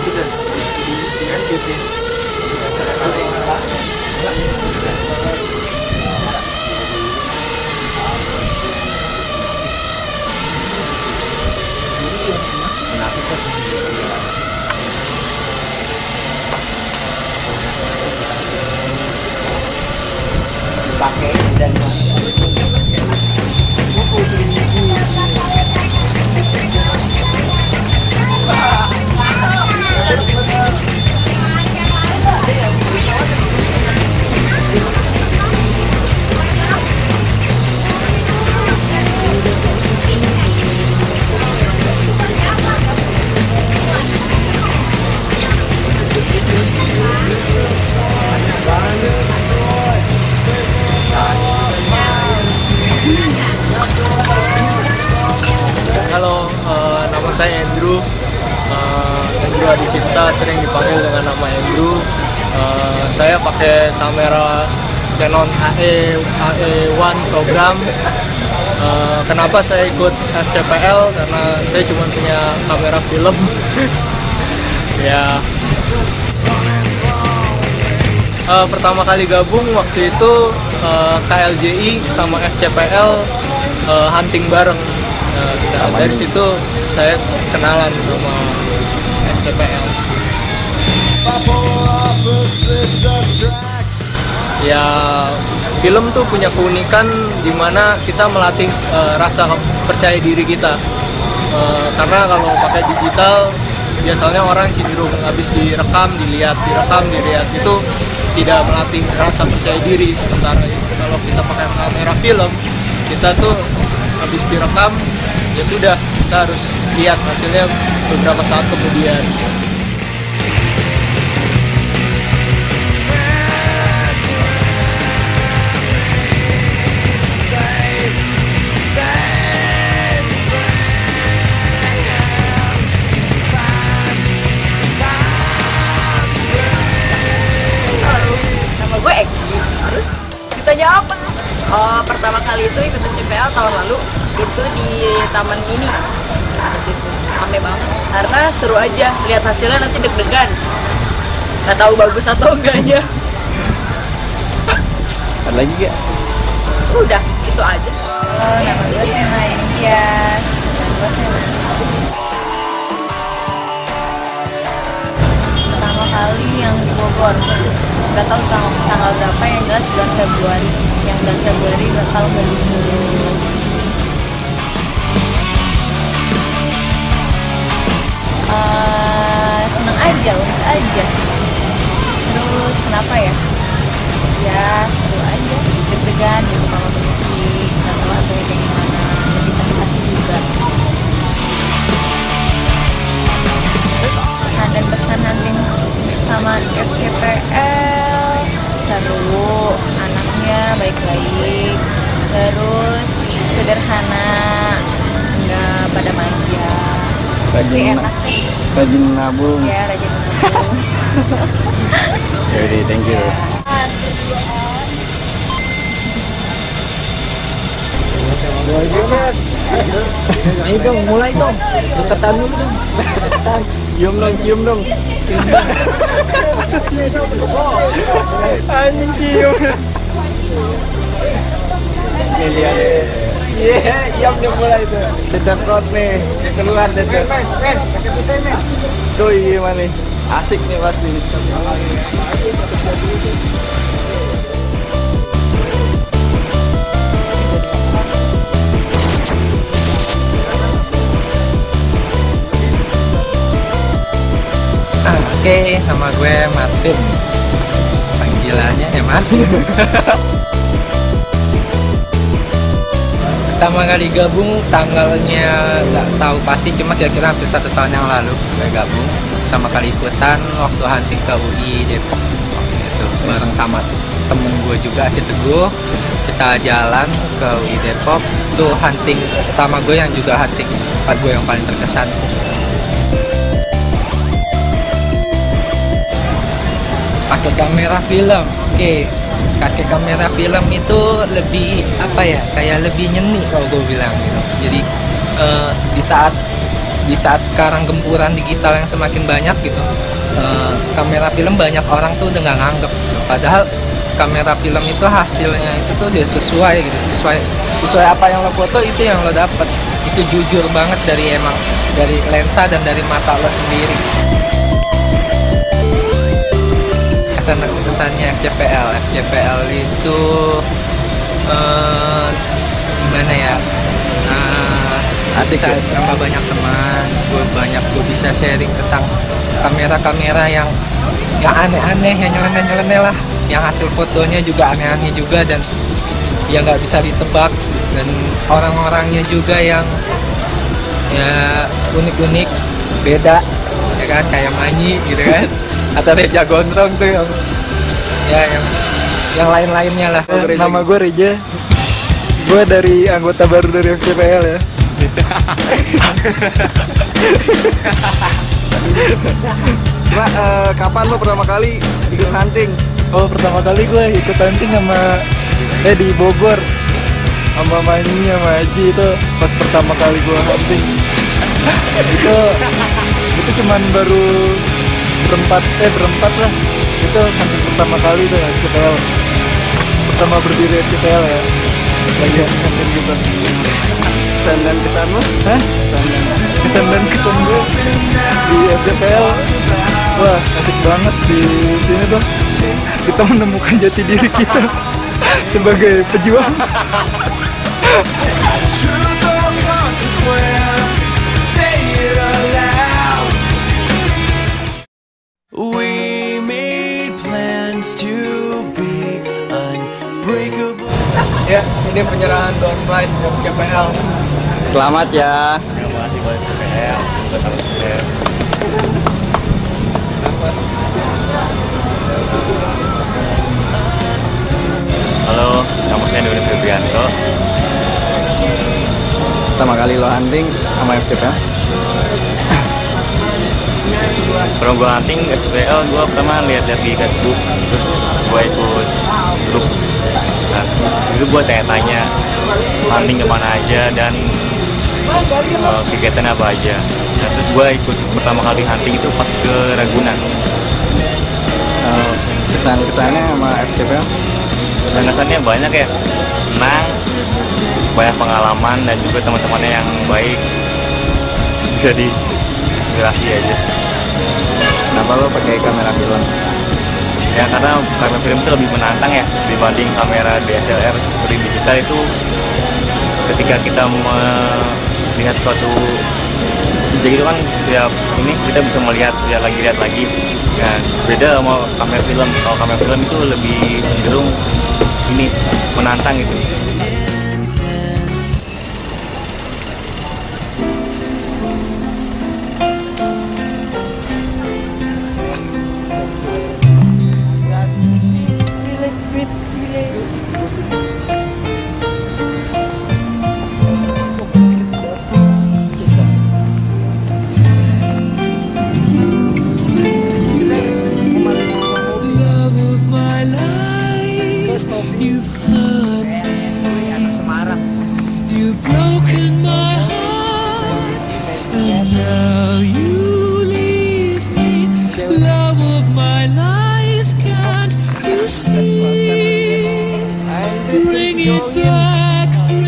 sudah dilanjutin. Pakai dan Halo, nama saya Andrew. Andrew Adi Cipta, sering dipanggil dengan nama Andrew. Saya pakai kamera Canon AE1 program. Kenapa saya ikut FCPL? Karena saya cuma punya kamera film. Ya. Pertama kali gabung waktu itu KLJI sama FCPL hunting bareng. Dari situ saya kenalan sama FCPL. Ya, film tuh punya keunikan di mana kita melatih rasa percaya diri kita. Karena kalau pakai digital biasanya orang cenderung habis direkam, dilihat itu tidak melatih rasa percaya diri. Sementara kalau kita pakai kamera film, kita tuh habis direkam ya sudah, kita harus lihat hasilnya beberapa saat kemudian. Nama gue Eki. Terus ditanya apa? Oh, pertama kali itu ikut FCPL tahun lalu itu di taman mini. Gitu. Rame banget karena seru aja, lihat hasilnya nanti deg-degan. Nggak tahu bagus atau enggaknya. ada lagi gak? Udah, itu aja. Halo, nama gue Sena Intias. Nama gue Sena. Pertama kali yang di Bogor. Gak tahu tanggal berapa, yang jelas bulan Februari. Yang bulan Februari tahun 2010. Seneng aja, unik aja. Terus kenapa ya? Ya seru aja, deg-degan gitu kalau mengisi, nggak tahu hasilnya kayak gimana, lebih hati-hati juga. Pesan dan pesan nanti sama FCPL seru, anaknya baik-baik, terus sederhana, nggak pada manja. Rajin nabung. Ya, rajin nabung. Jadi thank you. Ayo dong, mulai dong. Deketan dulu dong. Deketan. Cium dong. Anjing cium. Iya, iam dia mulai tuh. Dedekot nih, keluar dedek. Tuh iya mana? Asik nih pasti. Oke, nama gue Martin. Panggilannya Martin. Pertama kali gabung tanggalnya nggak tahu pasti, cuma kira-kira hampir 1 tahun yang lalu gue gabung. Pertama kali ikutan waktu hunting ke UI Depok waktu itu bareng sama temen gue juga si Teguh. Kita jalan ke UI Depok, tuh hunting pertama gue yang juga hunting tempat gue yang paling terkesan. Pakai kamera film, oke. Pakai kamera film itu lebih apa ya, kayak lebih nyeni kalau gue bilang gitu. Jadi di saat di saat sekarang gempuran digital yang semakin banyak gitu, kamera film banyak orang tuh udah nggak nganggep gitu. Padahal kamera film itu hasilnya itu tuh udah sesuai gitu, sesuai apa yang lo foto itu yang lo dapet, itu jujur banget dari lensa dan dari mata lo sendiri. Kesannya FJPL itu gimana ya, Asik bisa ya? tambah banyak teman, gue bisa sharing tentang kamera yang aneh-aneh, yang nyeleneh lah, yang hasil fotonya juga aneh-aneh juga dan yang nggak bisa ditebak, dan orang-orangnya juga yang ya unik-unik, beda ya kan, kayak Manyi gitu kan, atau Reja Gondrong tuh yang lain-lainnya lah. Nama gue Reja. Gue dari anggota baru dari FJPL ya. Kapan lo pertama kali ikut hunting? Oh, pertama kali gue ikut hunting di Bogor sama Manyi sama Aji. Itu pas pertama kali gue hunting. itu cuman baru berempat lah. Itu hunting pertama kali tuh FJPL. Pertama berdiri FJPL ya. Lagi hunting gitu. Kesan dan kesan lo? Hah? Kesan dan kesan gue di FJPL, wah asik banget di sini tuh. Kita menemukan jati diri kita sebagai pejuang. We made plans to be unbreakable. Ya, ini penyerahan door prize FJPL. Selamat ya. Terima kasih buat FJPL, tetap sukses. Halo, nama saya Doni Febrianto. Pertama kali lo hunting sama FJPL? Kalau gue hunting FJPL, gue pertama lihat-lihat di Facebook, terus gue ikut grup. Nah, itu gue tanya-tanya hunting kemana aja dan kegiatan apa aja. Nah, terus gue ikut pertama kali hunting itu pas ke Ragunan. Kesan-kesannya sama FJPL? Kesan-kesannya banyak ya, senang, banyak pengalaman dan juga teman-temannya yang baik, jadi inspirasi aja. Kenapa lo pakai kamera film? Ya karena kamera film itu lebih menantang ya dibanding kamera DSLR seperti digital. Itu ketika kita melihat suatu objek itu kan setiap ini kita bisa melihat lihat lagi. Nah, beda sama kamera film. Kalau kamera film itu lebih cenderung ini menantang gitu. Broken my heart, and now you leave me. Love of my life, can't you see? Bring it back,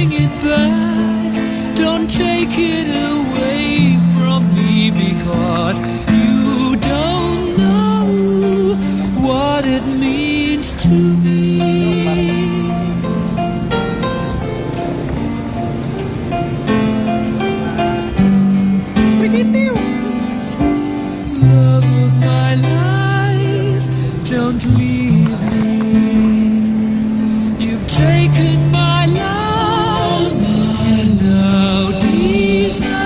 don't take it away from me, because you don't know what it means to me. Love of my life, don't leave me. You've taken my love, I now desire.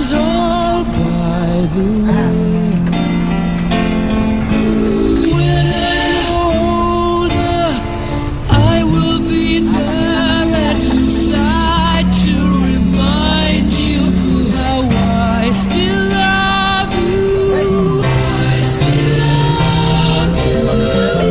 is all by the way. When I'm older, I will be there at your side to remind you how I still love you. I still love you.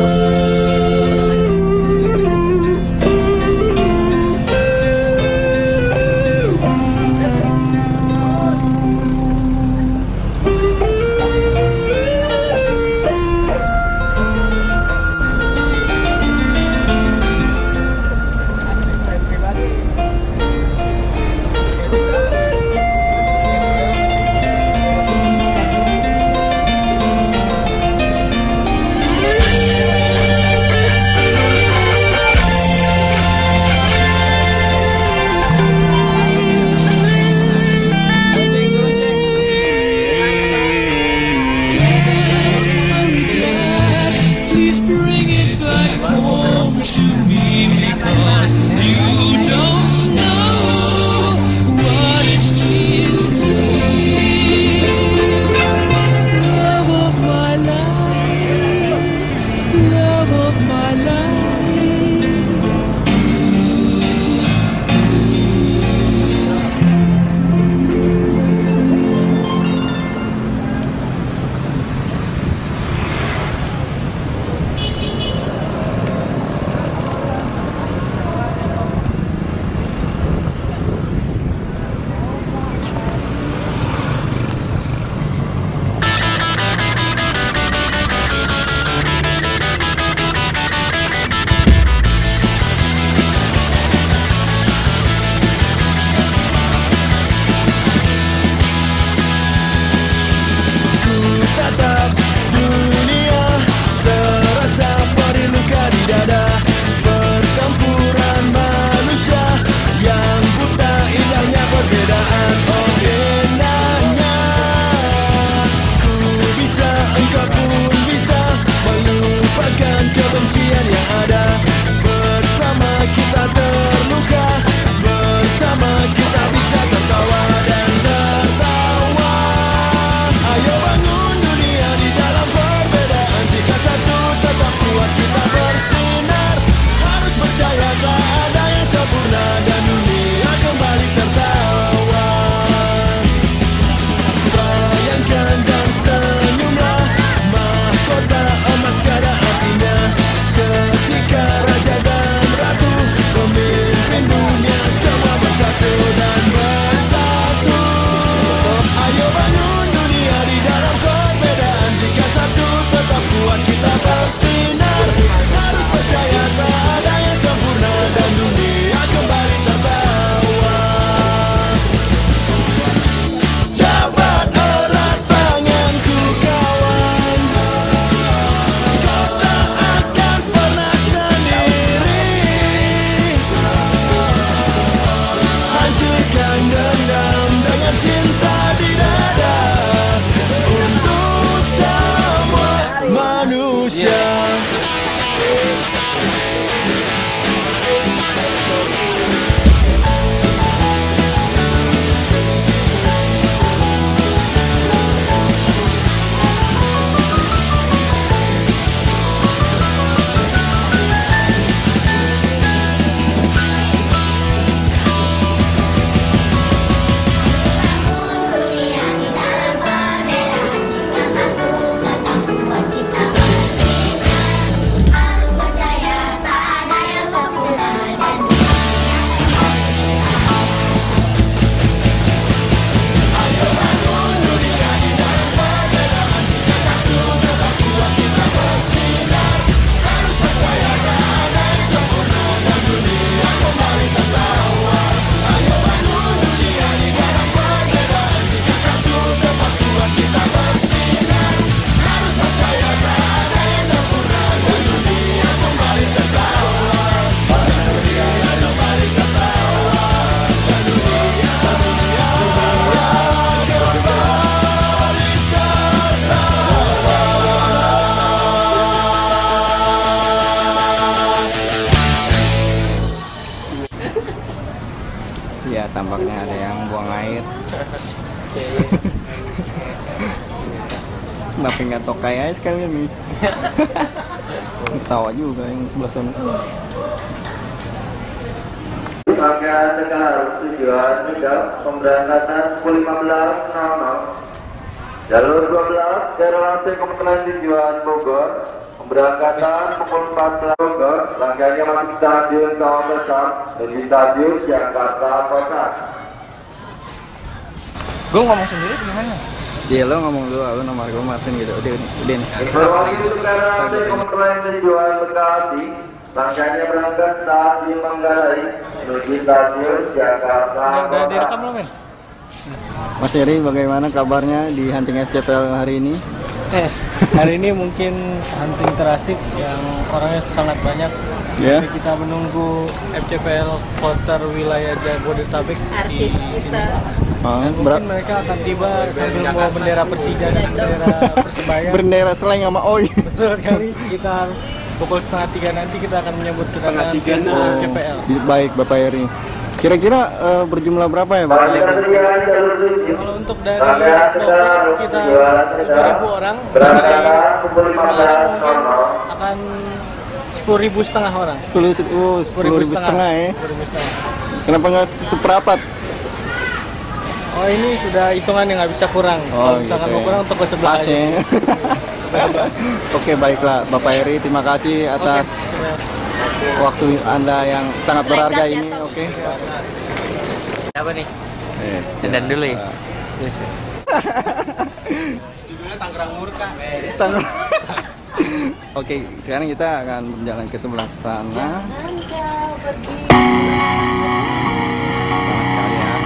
Kenapa nggak tokai aja sekalian nih? Tawa juga yang sebelah sana. Rangkaian Tegal tujuan Tegal pemberangkatan pukul 15.00. Jalur 12 Derwasi Kementerian tujuan Bogor. Pemberangkatan pukul 14 Bogor. Rangkaiannya masuk stadion Sawah Besar dan di stadion Jakarta Kota. Gue ngomong sendiri gimana? Iya lo ngomong dulu, lo nomor gue Martin gitu. Udah nih. Perwakilan Tegal Kementerian tujuan Bekasi. Rangkaiannya berangkat stasiun Manggarai menuju stadion Jakarta Udah Kota. direkam belum, men? Mas Eri, bagaimana kabarnya di Hunting FCPL hari ini? Hari ini mungkin hunting terasik yang orangnya sangat banyak. Ya. Jadi kita menunggu FCPL Kloter wilayah Jabodetabek di sini. Dan mungkin mereka akan tiba sambil membawa bendera Persija dan bendera Persebaya. Bendera seleng sama oi. Betul sekali. Kita pukul 2:30 nanti kita akan menyambut kedatangan FCPL. Baik, Bapak Eri. Kira-kira berjumlah berapa ya, Bapak Eri? Kalau untuk dari Bogor sekitar 7.000 orang, dari Semarang mungkin akan 10.500 orang. 10.000 setengah ya. 10.500 setengah. Kenapa nggak seperapat? Oh ini sudah hitungan yang nggak bisa kurang. Kalau misalkan gitu mau ya. kurang untuk ke sebelah Pas aja. ya. Oke, baiklah Bapak Eri, terima kasih atas waktu Anda yang sangat berharga ini. Oke. Apa nih? Yes, Dandan dulu ya? Yes. Oke, sekarang kita akan berjalan ke sebelah sana. Sama sekalian.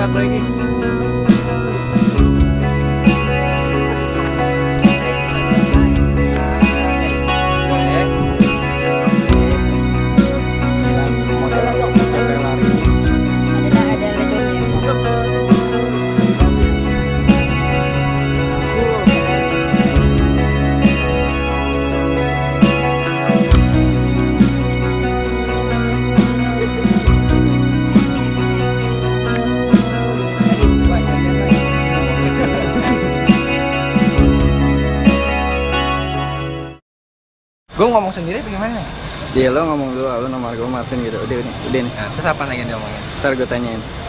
satu lagi. Ada legonya. Gue ngomong sendiri bagaimana? Iya lo ngomong dulu, lo nomor gue Martin gitu. Udah nih. Nah, terus apa lagi yang diomongin? Ntar gue tanyain.